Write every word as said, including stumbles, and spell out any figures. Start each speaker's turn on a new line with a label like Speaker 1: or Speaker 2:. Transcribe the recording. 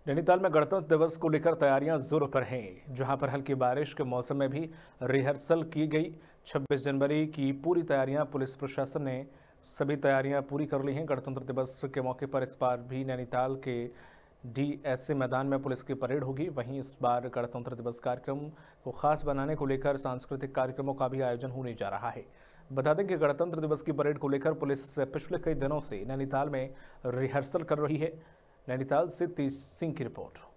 Speaker 1: नैनीताल में गणतंत्र दिवस को लेकर तैयारियां जोरों पर हैं, जहां पर हल्की बारिश के मौसम में भी रिहर्सल की गई। छब्बीस जनवरी की पूरी तैयारियां पुलिस प्रशासन ने सभी तैयारियां पूरी कर ली हैं। गणतंत्र दिवस के मौके पर इस बार भी नैनीताल के डीएसए मैदान में पुलिस की परेड होगी। वहीं इस बार गणतंत्र दिवस कार्यक्रम को खास बनाने को लेकर सांस्कृतिक कार्यक्रमों का भी आयोजन होने जा रहा है। बता दें कि गणतंत्र दिवस की परेड को लेकर पुलिस पिछले कई दिनों से नैनीताल में रिहर्सल कर रही है। नैनीताल से तेज सिंह की रिपोर्ट।